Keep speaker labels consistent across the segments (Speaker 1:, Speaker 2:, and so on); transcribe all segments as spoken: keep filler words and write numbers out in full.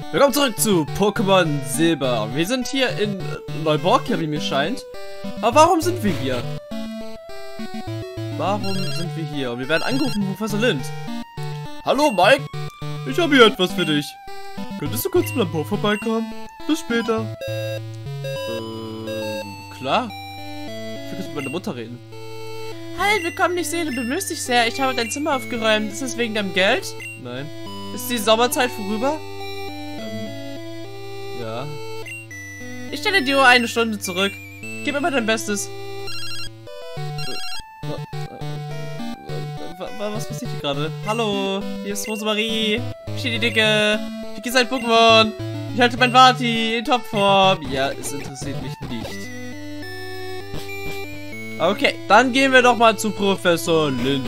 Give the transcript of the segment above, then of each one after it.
Speaker 1: Willkommen zurück zu Pokémon Silber. Wir sind hier in Neuborgia, wie mir scheint. Aber warum sind wir hier? Warum sind wir hier? Und wir werden angerufen von Professor Lind. Hallo Mike, ich habe hier etwas für dich. Könntest du kurz beim Labor vorbeikommen? Bis später. Ähm, klar. Ich will kurz mit meiner Mutter reden.
Speaker 2: Hi, willkommen, ich sehe, du bemühst dich sehr. Ich habe dein Zimmer aufgeräumt. Ist es wegen deinem Geld?
Speaker 1: Nein.
Speaker 2: Ist die Sommerzeit vorüber?
Speaker 1: Ähm, ja.
Speaker 2: Ich stelle die Uhr eine Stunde zurück. Gib immer dein Bestes.
Speaker 1: Was passiert hier gerade? Hallo, hier ist Rosemarie. Ich stehe die Dicke. Ich gehe sein Pokémon. Ich halte mein Vati in Topform. Ja, es interessiert mich nicht. Okay, dann gehen wir doch mal zu Professor Lind.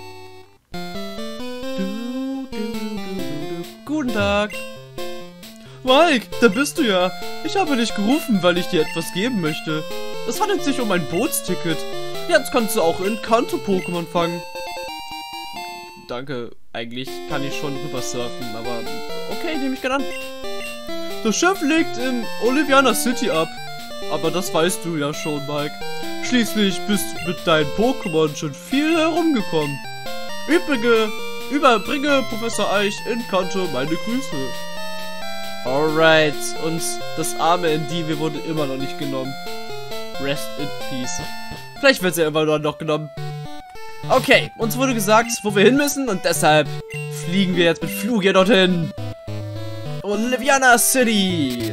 Speaker 1: Guten Tag. Mike, da bist du ja. Ich habe dich gerufen, weil ich dir etwas geben möchte. Es handelt sich um ein Bootsticket. Jetzt kannst du auch in Kanto Pokémon fangen. Danke, eigentlich kann ich schon rüber surfen, aber okay, nehme ich gerne an. Das Schiff legt in Oliviana City ab. Aber das weißt du ja schon, Mike. Schließlich bist du mit deinen Pokémon schon viel herumgekommen. Übrige, überbringe Professor Eich in Kanto meine Grüße. Alright, und das arme Endive wurde immer noch nicht genommen. Rest in Peace. Vielleicht wird sie ja immer noch genommen. Okay, uns wurde gesagt, wo wir hin müssen und deshalb fliegen wir jetzt mit Flug hier dorthin. Oliviana City.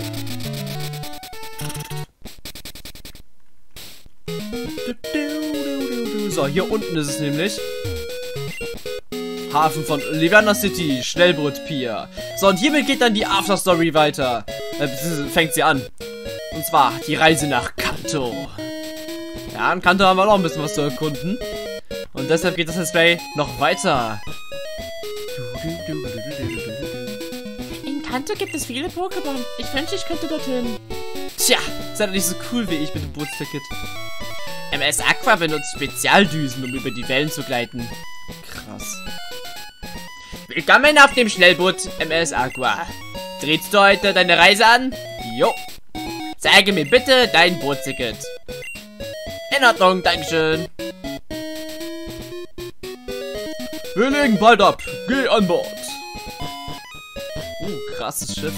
Speaker 1: So, hier unten ist es nämlich. Hafen von Oliviana City, Schnellboot Pier. So, und hiermit geht dann die Afterstory weiter. Äh, beziehungsweise fängt sie an. Und zwar die Reise nach Kanto. Ja, in Kanto haben wir noch ein bisschen was zu erkunden. Und deshalb geht das Let's Play noch weiter.
Speaker 2: In Kanto gibt es viele Pokémon. Ich wünschte, ich könnte dorthin.
Speaker 1: Tja, seid ihr nicht so cool wie ich mit dem Bootsticket. M S Aqua benutzt Spezialdüsen, um über die Wellen zu gleiten. Krass. Willkommen auf dem Schnellboot M S Aqua. Drehst du heute deine Reise an? Jo. Zeige mir bitte dein Bootsticket. In Ordnung, Dankeschön. Wir legen bald ab. Geh an Bord. Uh, krasses Schiff.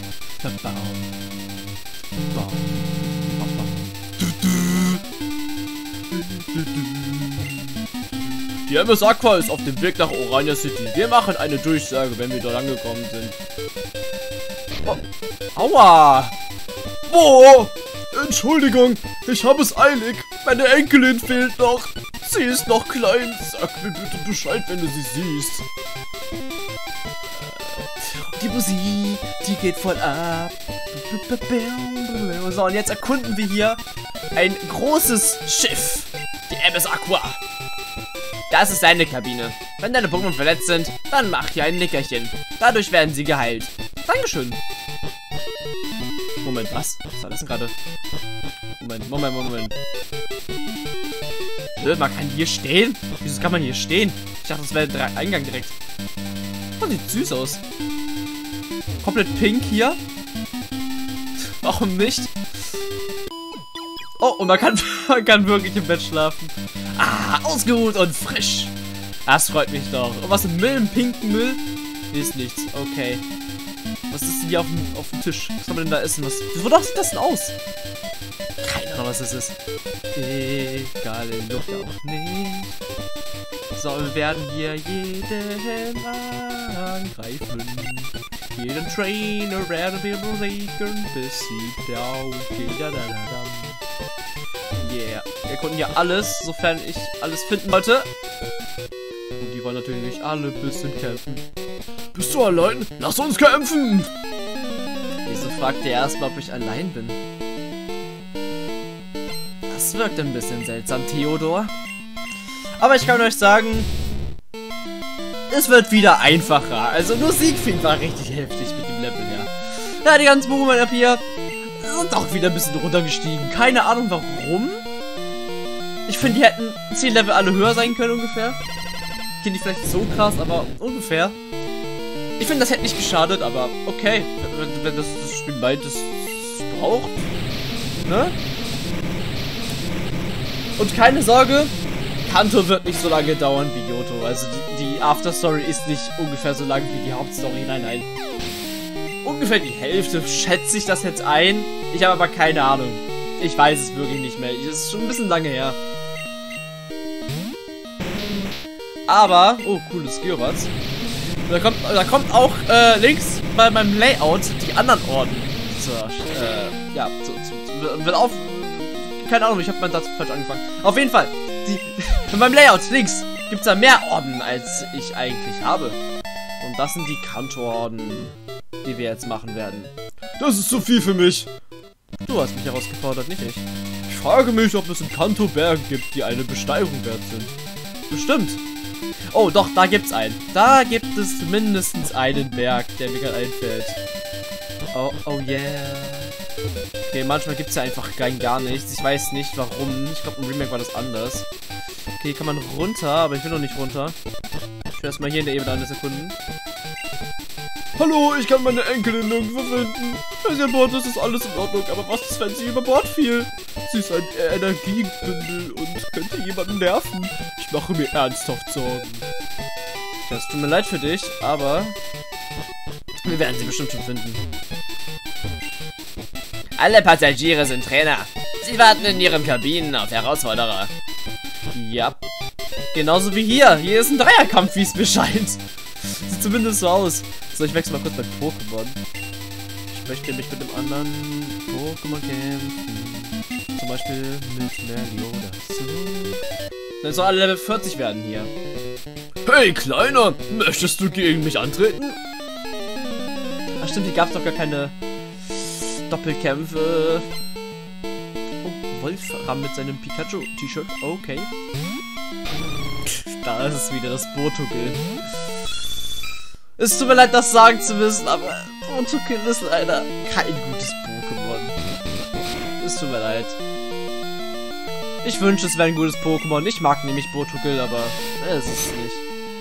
Speaker 1: Die M S Aqua ist auf dem Weg nach Orania City. Wir machen eine Durchsage, wenn wir dort angekommen sind. Oh. Aua! Oh! Entschuldigung, ich habe es eilig. Meine Enkelin fehlt noch. Sie ist noch klein. Sag mir bitte Bescheid, wenn du sie siehst. Die Musik, die geht voll ab. So, und jetzt erkunden wir hier ein großes Schiff. Die M S Aqua. Das ist seine Kabine. Wenn deine Pokémon verletzt sind, dann mach hier ein Nickerchen. Dadurch werden sie geheilt. Dankeschön. Moment, was? Was war das denn gerade? Moment, Moment, Moment. Man kann hier stehen? Wieso kann man hier stehen? Ich dachte, das wäre der Eingang direkt. Oh, sieht süß aus. Komplett pink hier. Warum nicht? Oh, und man kann, man kann wirklich im Bett schlafen. Ah, ausgeruht und frisch. Das freut mich doch. Und was im Müll, im pinken Müll? Ist nichts. Okay. Was ist denn hier auf dem, auf dem Tisch? Was kann man denn da essen? Was, wonach sieht das denn aus? Keine Ahnung, was das ist. Egal, in Luft auch nicht. So, wir werden hier jeden angreifen. Jeden Trainer werden wir besiegen, bis sie down geht. Yeah. Wir konnten hier alles, sofern ich alles finden wollte. Und die wollen natürlich nicht alle ein bisschen kämpfen. Bist du allein? Lass uns kämpfen! Wieso fragt ihr erstmal, ob ich allein bin? Das wirkt ein bisschen seltsam, Theodor. Aber ich kann euch sagen, es wird wieder einfacher. Also nur Siegfried war richtig heftig mit dem Level, ja. Ja, die ganzen Pokémon ab hier sind auch wieder ein bisschen runtergestiegen. Keine Ahnung warum. Ich finde, die hätten zehn Level alle höher sein können ungefähr. Ich kenne die vielleicht so krass, aber ungefähr. Ich finde, das hätte nicht geschadet, aber okay. Wenn, wenn das, das Spiel meint, das, das braucht. Ne? Und keine Sorge, Kanto wird nicht so lange dauern wie Johto. Also die, die Afterstory ist nicht ungefähr so lang wie die Hauptstory. Nein, nein. Ungefähr die Hälfte schätze ich das jetzt ein. Ich habe aber keine Ahnung. Ich weiß es wirklich nicht mehr. Es ist schon ein bisschen lange her. Aber, oh, cooles Geobatz. Da kommt, da kommt auch äh, links bei meinem Layout die anderen Orden. So, äh, ja, so, so, wird auf. Keine Ahnung, ich habe mal dazu falsch angefangen. Auf jeden Fall, die, bei meinem Layout links gibt es da mehr Orden, als ich eigentlich habe. Und das sind die Kanto-Orden, die wir jetzt machen werden. Das ist zu viel für mich. Du hast mich herausgefordert, nicht ich. Ich frage mich, ob es in Kanto Berge gibt, die eine Besteigung wert sind. Bestimmt. Oh, doch, da gibt's einen. Da gibt es mindestens einen Berg, der mir gerade einfällt. Oh, oh yeah. Okay, manchmal gibt's ja einfach rein gar nichts. Ich weiß nicht, warum. Ich glaube, im Remake war das anders. Okay, kann man runter, aber ich will noch nicht runter. Ich will erstmal hier in der Ebene alles erkunden. Hallo, ich kann meine Enkelin nirgendwo finden. Wenn sie an Bord ist, ist alles in Ordnung. Aber was ist, wenn sie über Bord fiel? Sie ist ein Energiebündel und könnte jemanden nerven. Ich mache mir ernsthaft Sorgen. Das tut mir leid für dich, aber wir werden sie bestimmt schon finden. Alle Passagiere sind Trainer. Sie warten in ihren Kabinen auf Herausforderer. Ja. Genauso wie hier. Hier ist ein Dreierkampf, wie es mir scheint. Sieht zumindest so aus. So, ich wechsle mal kurz mein Pokémon. Ich möchte mich mit dem anderen Pokémon kämpfen. Zum Beispiel mit Meliodas. Dann soll alle Level vierzig werden hier. Hey, Kleiner! Möchtest du gegen mich antreten? Ach stimmt, hier gab es doch gar keine Doppelkämpfe. Oh, Wolfram mit seinem Pikachu-T-Shirt. Okay. Da ist es wieder, das Botokill. Es tut mir leid, das sagen zu müssen, aber Botokill ist leider kein gutes Pokémon. Es tut mir leid. Ich wünsche, es wäre ein gutes Pokémon. Ich mag nämlich Botokill, aber es ist nicht.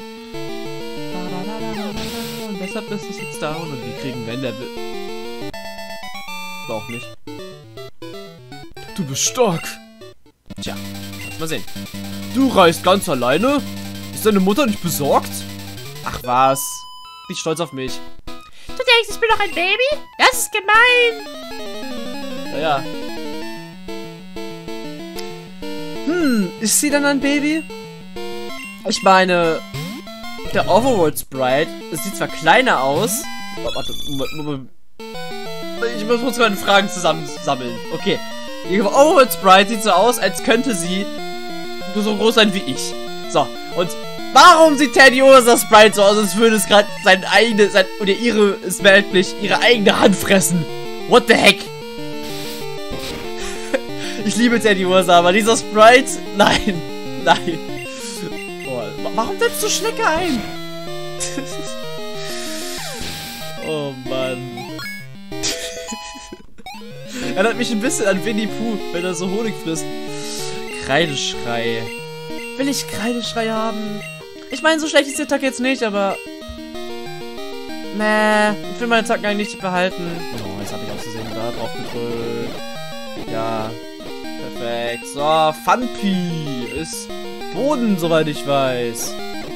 Speaker 1: Und deshalb ist es jetzt down und wir kriegen wenn Level. Auch nicht. Du bist stark. Tja, lass mal sehen. Du reist ganz alleine? Ist deine Mutter nicht besorgt? Ach was. Die ist stolz auf mich.
Speaker 2: Du denkst, ich bin doch ein Baby? Das ist gemein.
Speaker 1: Ja, ja. Hm, ist sie dann ein Baby? Ich meine, der Overworld Sprite, es sieht zwar kleiner aus. Oh, warte, Moment, Moment. Ich muss meine Fragen zusammensammeln. Okay. Die Overworld Sprite sieht so aus, als könnte sie so groß sein wie ich. So, und warum sieht Teddiursa Sprite so aus, als würde es gerade sein eigenes, sein, oder ihre, ist weltlich, ihre eigene Hand fressen? What the heck? Ich liebe Teddiursa, aber dieser Sprite, nein, nein. Oh, warum setzt du Schnecke ein? Oh Mann. Erinnert mich ein bisschen an Winnie Pooh, wenn er so Honig frisst. Kreideschrei. Will ich Kreideschrei haben? Ich meine, so schlecht ist der Tag jetzt nicht, aber... Nee, ich will meine Tacken eigentlich nicht behalten. Oh, jetzt habe ich aus Versehen da drauf gedrückt. Ja, perfekt. So, Funpi ist Boden, soweit ich weiß.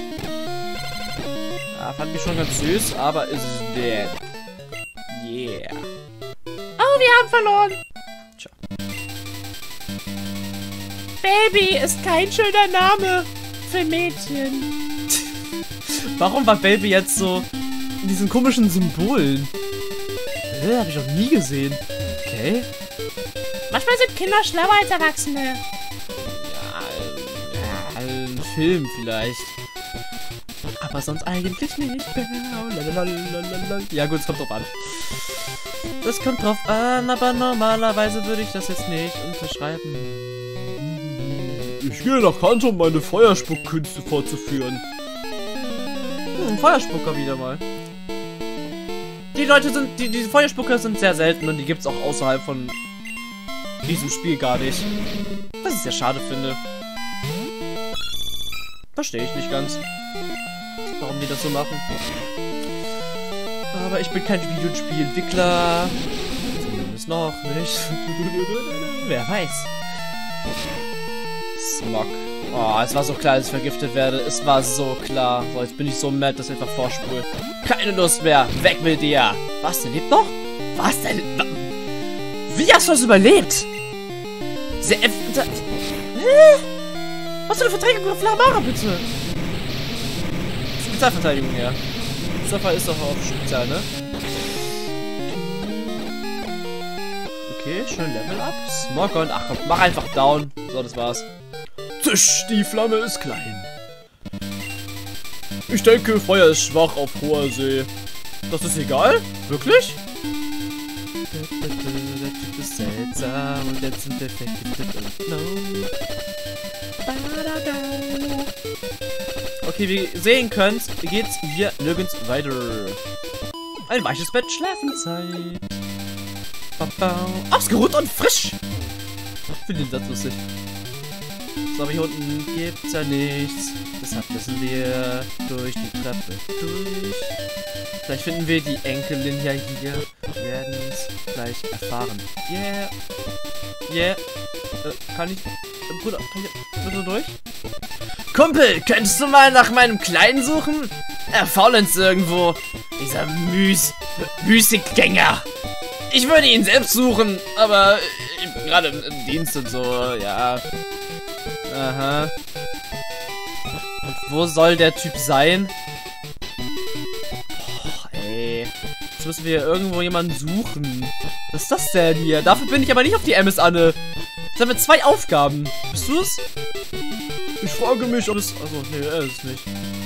Speaker 1: Ja, fand ich schon ganz süß, aber ist dead. Yeah.
Speaker 2: Oh, wir haben verloren.
Speaker 1: Tja.
Speaker 2: Baby ist kein schöner Name für Mädchen.
Speaker 1: Warum war Baby jetzt so in diesen komischen Symbolen? Hä, hab ich noch nie gesehen. Okay.
Speaker 2: Manchmal sind Kinder schlauer als Erwachsene.
Speaker 1: Ja, ja, ein Film vielleicht. Aber sonst eigentlich nicht. Ja gut, es kommt drauf an. Das kommt drauf an, aber normalerweise würde ich das jetzt nicht unterschreiben. Ich gehe nach Kanto, um meine Feuerspuckkünste fortzuführen. Hm, Feuerspucker wieder mal. Die Leute sind, die, die Feuerspucker sind sehr selten und die gibt es auch außerhalb von diesem Spiel gar nicht. Was ich sehr schade finde. Verstehe ich nicht ganz, warum die das so machen. Aber ich bin kein Videospielentwickler. Zumindest noch nicht. Wer weiß. Smog. Oh, es war so klar, dass ich vergiftet werde. Es war so klar. So, jetzt bin ich so mad, dass ich einfach vorspule. Keine Lust mehr. Weg mit dir. Was, der lebt noch? Was denn? Wie hast du das überlebt? Sehr... Hä? Was für eine Verteidigung auf Flamara, bitte? Spezialverteidigung, ja. Zaffer ist doch auf Spezial, ne? Okay, schön Level up. Smog und... Ach komm, mach einfach down. So, das war's. Tisch, die Flamme ist klein. Ich denke, Feuer ist schwach auf hoher See. Das ist egal? Wirklich? Der Typ ist seltsam und jetzt sind wir vergiftet und no. Okay, wie ihr sehen könnt, geht's hier nirgends weiter. Ein weiches Bett, Schlafenzeit. Ausgeruht und frisch. Ich finde den Satz lustig. So, aber hier unten gibt's ja nichts. Deshalb müssen wir durch die Treppe durch. Vielleicht finden wir die Enkelin ja hier. Wir werden es gleich erfahren. Yeah. Yeah. Äh, kann ich... Äh, Bruder, kann ich bitte durch? Kumpel, könntest du mal nach meinem Kleinen suchen? Er faulenzt irgendwo. Dieser Müs... Müßiggänger. Ich würde ihn selbst suchen, aber ich bin gerade im, im Dienst und so, ja. Aha. Und wo soll der Typ sein? Oh, ey. Jetzt müssen wir irgendwo jemanden suchen. Was ist das denn hier? Dafür bin ich aber nicht auf die M S Anne. Jetzt haben wir zwei Aufgaben. Bist du es? Ich frage mich, ob es... Also, nee, er ist es nicht.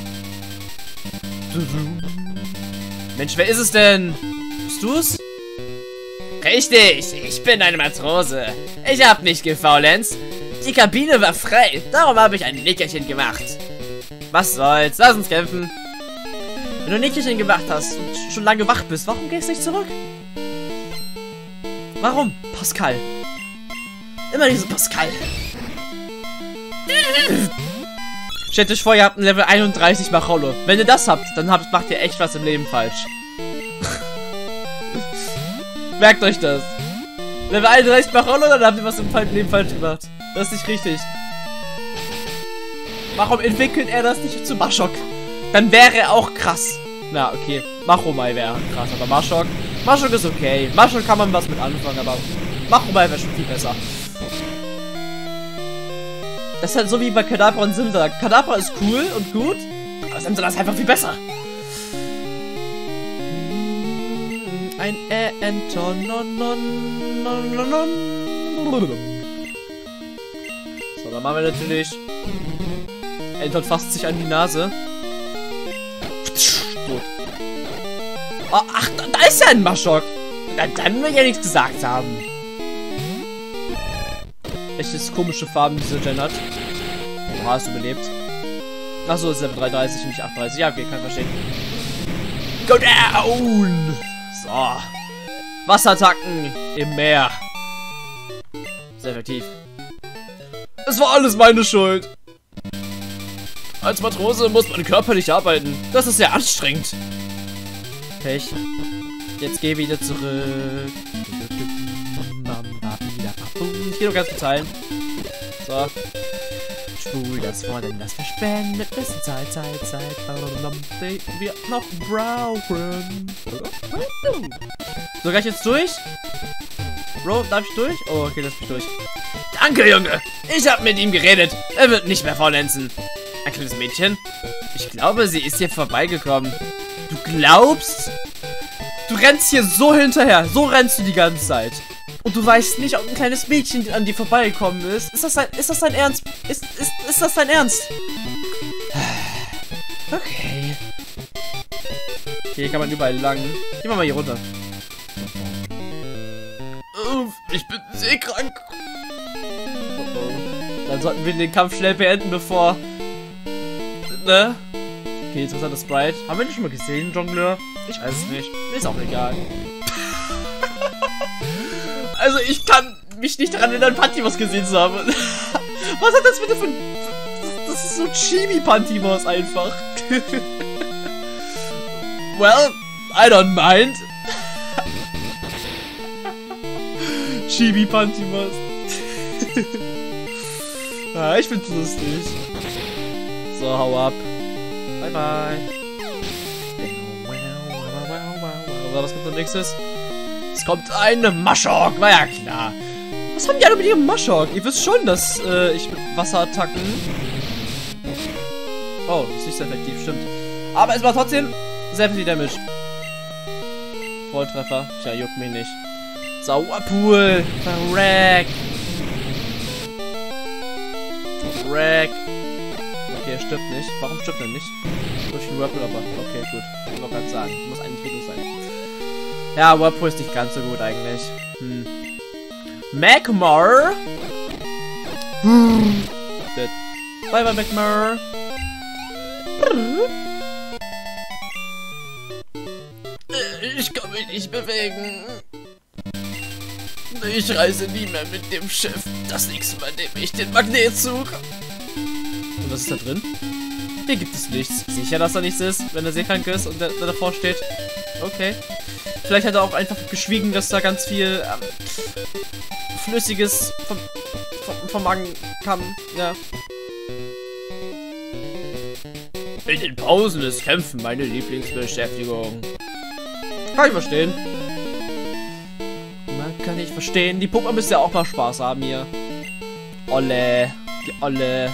Speaker 1: Mensch, wer ist es denn? Bist du es? Richtig, ich bin eine Matrose. Ich hab nicht gefaulenzt. Die Kabine war frei, darum habe ich ein Nickerchen gemacht. Was soll's, lass uns kämpfen. Wenn du ein Nickerchen gemacht hast und schon lange wach bist, warum gehst du nicht zurück? Warum, Pascal? Immer diese Pascal. Stellt euch vor, ihr habt ein Level einunddreißig Macholo. Wenn ihr das habt, dann habt, macht ihr echt was im Leben falsch. Merkt euch das. Level einunddreißig Macholo, dann habt ihr was im Leben falsch gemacht. Das ist nicht richtig. Warum entwickelt er das nicht zu Mashok? Dann wäre er auch krass. Na, okay. Machomai wäre krass, aber Mashok... Mashok ist okay. Mashok kann man was mit anfangen, aber Machomai wäre schon viel besser. Das ist halt so wie bei Kadabra und Simsala. Kadabra ist cool und gut, aber Simsala ist einfach viel besser. Ein Enton. So, dann machen wir natürlich. Enton fasst sich an die Nase. Tot. Oh, ach, da, da ist ja ein Mashok. Na, dann will ich ja nichts gesagt haben. Echtes komische Farben, diese Gen hat. Oha, hast du überlebt? Achso, ist Level dreiunddreißig, nicht achtunddreißig. Ja, okay, kann ich verstehen. Go down! So. Wasserattacken im Meer. Sehr effektiv. Es war alles meine Schuld. Als Matrose muss man körperlich arbeiten. Das ist sehr anstrengend. Pech. Jetzt geh wieder zurück. Ich geh nur ganz kurz heilen. So. Spul das vor, denn das verschwendet bisschen Zeit, Zeit, Zeit. Wir noch brauchen. So, gleich jetzt durch? Bro, darf ich durch? Oh, okay, lass mich durch. Danke, Junge. Ich hab mit ihm geredet. Er wird nicht mehr faulenzen. Ein kleines Mädchen? Ich glaube, sie ist hier vorbeigekommen. Du glaubst? Du rennst hier so hinterher. So rennst du die ganze Zeit. Und du weißt nicht, ob ein kleines Mädchen an dir vorbeigekommen ist. Ist das dein, ist das dein Ernst? Ist, ist, ist das dein Ernst? Okay. Hier kann man überall lang. Gehen wir mal hier runter. Ich bin seekrank. Oh oh. Dann sollten wir den Kampf schnell beenden, bevor... Ne? Okay, interessanter Sprite. Haben wir den schon mal gesehen, Jongleur? Ich weiß es nicht. Ist auch egal. Also ich kann mich nicht daran erinnern, Pantimos gesehen zu haben. Was hat das bitte für ein... Das ist so Chibi-Pantimos einfach. Well, I don't mind. Chibi Pantimos. Ja, ich find's lustig. So, hau ab. Bye, bye. Was kommt als nächstes? Es kommt eine Maschok, war ja klar. Was haben die alle mit ihrem Maschok? Ihr wisst schon, dass äh, ich mit Wasserattacken... Oh, das ist nicht sehr effektiv, stimmt. Aber es war trotzdem sehr viel Damage. Volltreffer. Tja, juckt mich nicht. Sauerpool. Verreck. Verreck. Okay, er stirbt nicht. Warum stirbt er nicht? Durch den Whirlpool, aber okay, gut. Ich wollte gerade sagen. Muss eigentlich Video sein. Ja, Whirlpool ist nicht ganz so gut eigentlich. Hm. Magmar. Dead. Bye bye, Magmar. Ich kann mich nicht bewegen. Ich reise nie mehr mit dem Schiff. Das nächste Mal nehme ich den Magnetzug. Und was ist da drin? Hier gibt es nichts. Sicher, dass da nichts ist, wenn er seekrank ist und der, der davor steht. Okay. Vielleicht hat er auch einfach geschwiegen, dass da ganz viel ähm, Flüssiges vom, vom, vom Magen kam. Ja. In den Pausen ist Kämpfen meine Lieblingsbeschäftigung. Kann ich verstehen. Man kann ich verstehen. Die Pokémon müssen ja auch mal Spaß haben hier. Olle. Die Olle.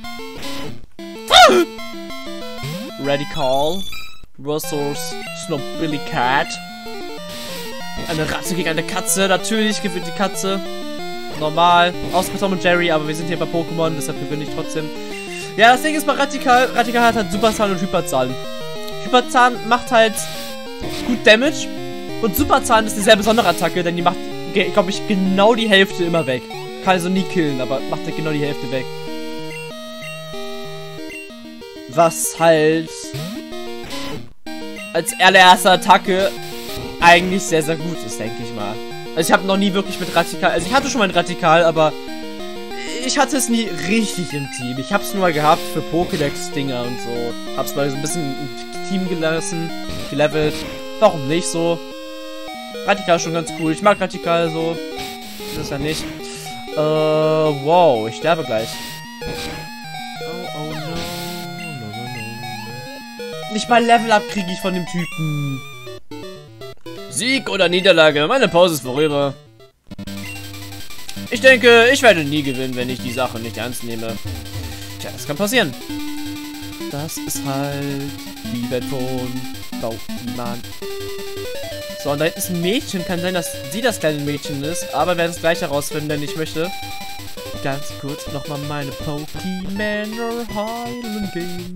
Speaker 1: Radical. Versus Snobbilly Cat. Eine Ratte gegen eine Katze. Natürlich gewinnt die Katze. Normal. Außer Tom und Jerry, aber wir sind hier bei Pokémon, deshalb gewinne ich trotzdem. Ja, das Ding ist bei Radikal. Radikal hat halt Superzahn und Hyperzahn. Hyperzahn macht halt gut Damage. Und Superzahn ist eine sehr besondere Attacke, denn die macht, glaube ich, genau die Hälfte immer weg. Kann also nie killen, aber macht halt genau die Hälfte weg. Was halt als allererste Attacke eigentlich sehr, sehr gut ist, denke ich mal. Also ich habe noch nie wirklich mit Radikal, also ich hatte schon mal ein Radikal, aber ich hatte es nie richtig im Team. Ich habe es nur mal gehabt für Pokédex-Dinger und so. Hab's mal so ein bisschen im Team gelassen, gelevelt. Warum nicht so? Radikal ist schon ganz cool. Ich mag Radikal so. Das ist ja nicht. Äh, wow, ich sterbe gleich. Oh, oh no. No, no, no. Nicht mal Level-Up kriege ich von dem Typen. Sieg oder Niederlage, meine Pause ist vorüber. Ich denke, ich werde nie gewinnen, wenn ich die Sache nicht ernst nehme. Tja, das kann passieren. Das ist halt die Welt von Pokémon. So, und da hinten ist ein Mädchen. Kann sein, dass sie das kleine Mädchen ist. Aber wir werden es gleich herausfinden, denn ich möchte ganz kurz nochmal meine Pokémon heilen gehen.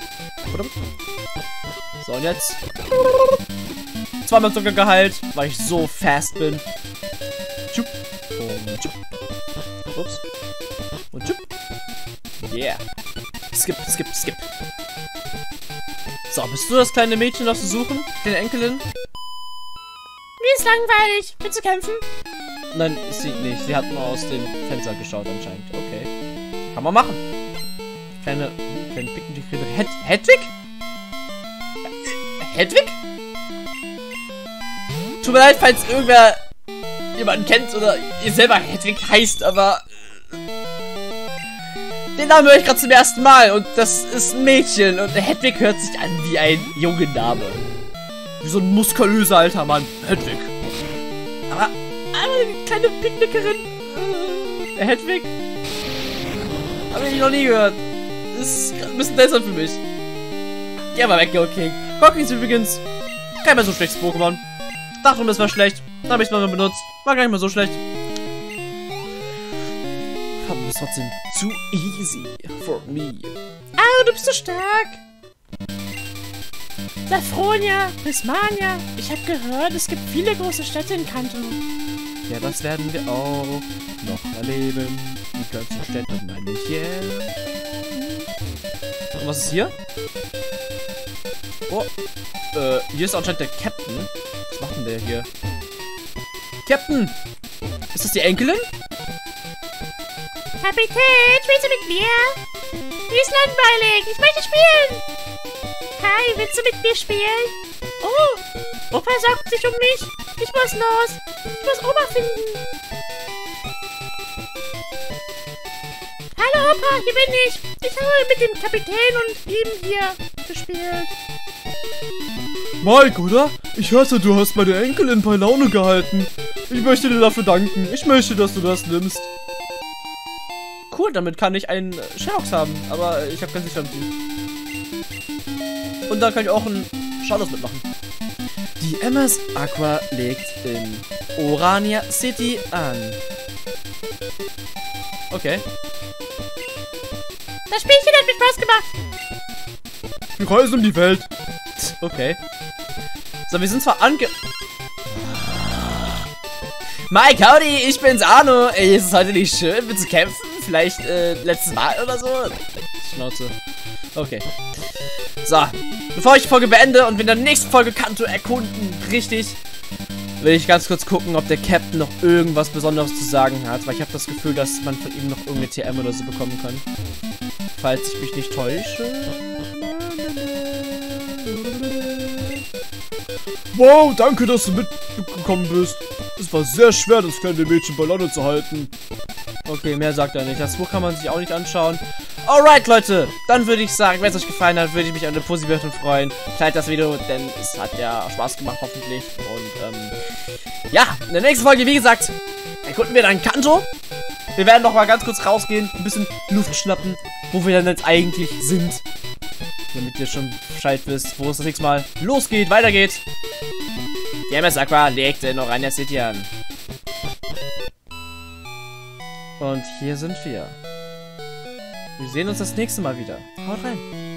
Speaker 1: So, und jetzt zweimal sogar geheilt, weil ich so fast bin. Tschup. Und tschup. Ups. Und tschup. Yeah. Skip, skip, skip. So, bist du das kleine Mädchen, das zu suchen? Deine Enkelin?
Speaker 2: Mir ist langweilig. Willst du kämpfen?
Speaker 1: Nein, ist sie nicht. Sie hat nur aus dem Fenster geschaut anscheinend. Okay. Kann man machen. Kleine, kleine Picknick. Hed Hedwig? Hedwig? Tut mir leid, falls irgendwer jemanden kennt oder ihr selber Hedwig heißt, aber den Namen höre ich gerade zum ersten Mal und das ist ein Mädchen und Hedwig hört sich an wie ein junger Name. Wie so ein muskulöser alter Mann. Hedwig. Aber, aber eine kleine Picknickerin. Äh, Hedwig? Habe ich noch nie gehört. Das ist ein bisschen seltsam für mich. Geh mal weg, Go King. Go King ist übrigens kein mehr so schlechtes Pokémon. Dachte, das war schlecht. Da habe ich es mal benutzt. War gar nicht mehr so schlecht. Aber das ist trotzdem zu easy for me.
Speaker 2: Ah, du bist so stark. Safronia, Prismania. Ich habe gehört, es gibt viele große Städte in Kanto.
Speaker 1: Ja, das werden wir auch noch erleben. Die ganzen Städte meine ich, yeah. Und was ist hier? Oh, äh, hier ist anscheinend der Captain. Was macht denn der hier? Captain! Ist das die Enkelin?
Speaker 2: Kapitän, spielst du mit mir? Mir ist langweilig, ich möchte spielen. Hi, willst du mit mir spielen? Oh, Opa sorgt sich um mich. Ich muss los. Ich muss Oma finden. Hallo Opa, hier bin ich. Ich habe mit dem Kapitän und ihm hier gespielt.
Speaker 1: Mike, oder? Ich hörte, du hast meine Enkelin bei Laune gehalten. Ich möchte dir dafür danken. Ich möchte, dass du das nimmst. Cool, damit kann ich einen Sherlock haben. Aber ich habe kein Sicherheitsziel. Und da kann ich auch einen Shadows mitmachen. Die M S Aqua legt in Orania City an. Okay.
Speaker 2: Das Spielchen hat mir Spaß gemacht.
Speaker 1: Wir reisen um die Welt. Okay. So, wir sind zwar ange... Mike, howdy, ich bin's Arno. Ey, ist es heute nicht schön, mit zu kämpfen? Vielleicht, äh, letztes Mal oder so? Schnauze. Okay. So, bevor ich die Folge beende und wir in der nächsten Folge Kanto erkunden, richtig, will ich ganz kurz gucken, ob der Captain noch irgendwas Besonderes zu sagen hat, weil ich habe das Gefühl, dass man von ihm noch irgendeine T M oder so bekommen kann. Falls ich mich nicht täusche. Wow, danke, dass du mitgekommen bist. Es war sehr schwer, das kleine Mädchen bei Laune zu halten. Okay, mehr sagt er nicht. Das Buch kann man sich auch nicht anschauen. Alright, Leute. Dann würde ich sagen, wenn es euch gefallen hat, würde ich mich an eine positive freuen. Teilt das Video, denn es hat ja Spaß gemacht, hoffentlich. Und, ähm, ja, in der nächsten Folge, wie gesagt, erkunden wir dann Kanto. Wir werden noch mal ganz kurz rausgehen, ein bisschen Luft schnappen, wo wir dann jetzt eigentlich sind. Damit ihr schon Bescheid wisst, wo es das nächste Mal losgeht, weitergeht. Die M S Aqua legt in Orania City an. Und hier sind wir. Wir sehen uns das nächste Mal wieder. Haut rein.